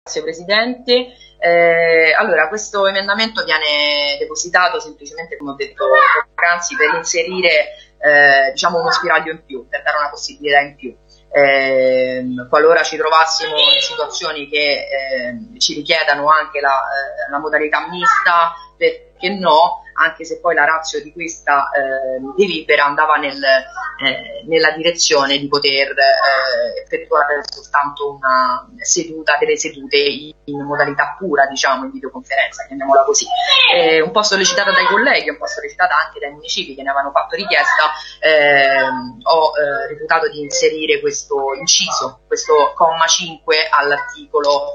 Grazie Presidente. Allora, questo emendamento viene depositato semplicemente, come ho detto poc'anzi, per inserire diciamo uno spiraglio in più, per dare una possibilità in più. Qualora ci trovassimo in situazioni che ci richiedano anche la modalità mista, perché no, anche se poi la ratio di questa delibera andava nella direzione di poter effettuare soltanto una seduta, delle sedute in modalità pura, diciamo, in videoconferenza, chiamiamola così. Un po' sollecitata dai colleghi, un po' sollecitata anche dai municipi che ne avevano fatto richiesta, ho reputato di inserire questo inciso, questo comma 5 all'articolo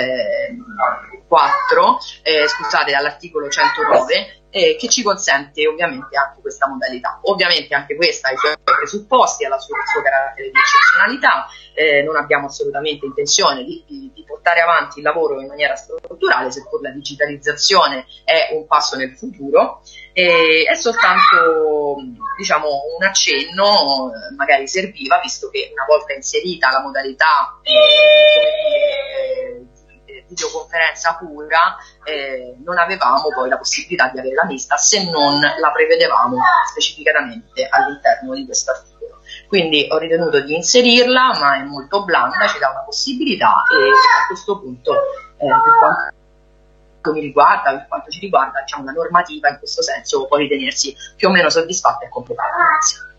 4, scusate, all'articolo 109, che ci consente ovviamente anche questa modalità. Ovviamente anche questa ha i suoi presupposti, ha il suo carattere di eccezionalità, non abbiamo assolutamente intenzione di portare avanti il lavoro in maniera strutturale, seppur la digitalizzazione è un passo nel futuro, è soltanto, diciamo, un accenno, magari serviva, visto che una volta inserita la modalità videoconferenza pura, non avevamo poi la possibilità di avere la mista, se non la prevedevamo specificatamente all'interno di questo articolo. Quindi ho ritenuto di inserirla, ma è molto blanda, ci dà una possibilità, e a questo punto per quanto mi riguarda, per quanto ci riguarda, diciamo, la normativa in questo senso può ritenersi più o meno soddisfatta e completata. Grazie.